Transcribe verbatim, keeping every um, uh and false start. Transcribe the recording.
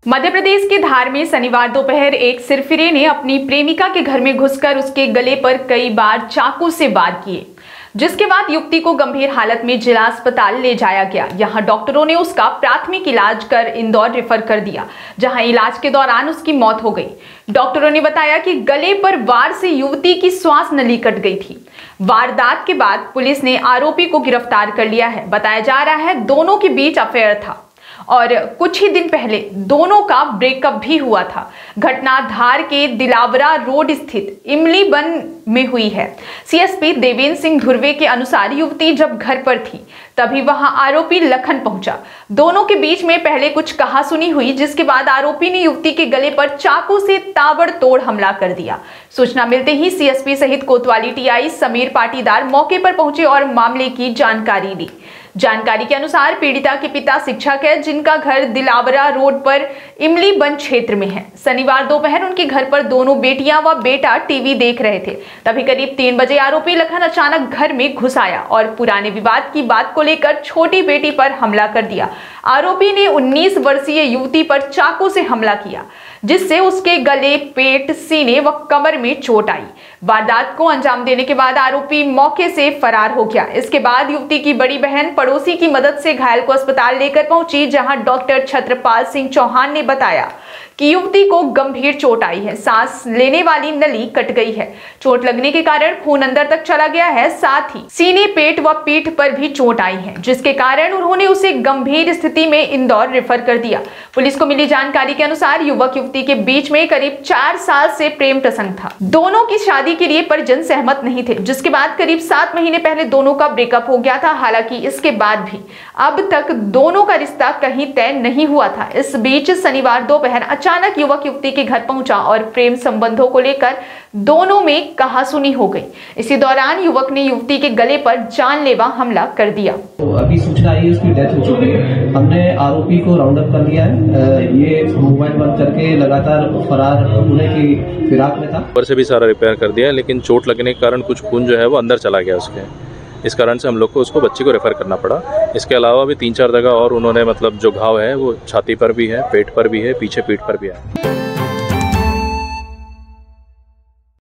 मध्य प्रदेश के धार में शनिवार दोपहर एक सिरफिरे ने अपनी प्रेमिका के घर में घुसकर उसके गले पर कई बार चाकू से वार किए, जिसके बाद युवती को गंभीर हालत में जिला अस्पताल ले जाया गया। यहां डॉक्टरों ने उसका प्राथमिक इलाज कर इंदौर रेफर कर दिया, जहां इलाज के दौरान उसकी मौत हो गई। डॉक्टरों ने बताया कि गले पर वार से युवती की श्वास नली कट गई थी। वारदात के बाद पुलिस ने आरोपी को गिरफ्तार कर लिया है। बताया जा रहा है दोनों के बीच अफेयर था और कुछ ही दिन पहले दोनों का ब्रेकअप भी हुआ था। घटना धार के दिलावरा रोड स्थित इमली बन में हुई है। सीएसपी देवेंद्र सिंह धुर्वे के अनुसार युवती जब घर पर थी तभी वहां आरोपी लखन पहुंचा। दोनों के बीच में पहले कुछ कहासुनी हुई, जिसके बाद आरोपी ने युवती के गले पर चाकू से ताबड़तोड़ हमला कर दिया। सूचना मिलते ही सीएसपी सहित कोतवाली टीआई समीर पाटीदार मौके पर पहुंचे और मामले की जानकारी ली। जानकारी के अनुसार पीड़िता के पिता शिक्षक है, जिनका घर दिलावरा रोड पर इमली बन क्षेत्र में है। शनिवार दोपहर उनके घर पर दोनों बेटियां व बेटा टीवी देख रहे थे। तभी करीब तीन बजे आरोपी लखन अचानक घर में घुस आया और पुराने विवाद की बात को लेकर छोटी बेटी पर हमला कर दिया। आरोपी ने उन्नीस वर्षीय युवती पर चाकू से हमला किया, जिससे उसके गले, पेट, सीने व कमर में चोट आई। वारदात को अंजाम देने के बाद आरोपी मौके से फरार हो गया। इसके बाद युवती की बड़ी बहन पड़ोसी की मदद से घायल को अस्पताल लेकर पहुंची, जहां डॉक्टर छत्रपाल सिंह चौहान ने बताया कि युवती को गंभीर चोट आई है। सांस लेने वाली नली कट गई है। चोट लगने के कारण खून अंदर तक चला गया है। साथ ही सीने, पेट व पीठ पर भी चोट आई है, जिसके कारण उन्होंने उसे गंभीर स्थिति में इंदौर रेफर कर दिया। पुलिस को मिली जानकारी के अनुसार युवक युवती के बीच में करीब चार साल से प्रेम प्रसंग था। दोनों की शादी के लिए परिजन सहमत नहीं थे, जिसके बाद करीब सात महीने पहले दोनों का ब्रेकअप हो गया था। हालांकि इसके बाद भी अब तक दोनों का रिश्ता कहीं तय नहीं हुआ था। इस बीच शनिवार दोपहर अचानक युवक युवती के घर पहुंचा और प्रेम संबंधों को लेकर दोनों में कहासुनी हो गई। इसी दौरान युवक ने युवती के गले पर जानलेवा हमला कर दिया। तो अभी सूचना आई है, उसकी डेथ हो चुकी है। हमने आरोपी को राउंड अप कर लिया है। ये मोबाइल बंद करके लगातार फरार होने की फिराक में था। ऊपर से भी सारा रिपेयर कर दिया है, लेकिन चोट लगने के कारण कुछ खून जो है वो अंदर चला गया उसके। इस कारण से हम लोग को उसको बच्ची को रेफर करना पड़ा। इसके अलावा भी तीन चार जगह और उन्होंने मतलब जो घाव है वो छाती पर भी है, पेट पर भी है, पीछे पीठ पर भी है।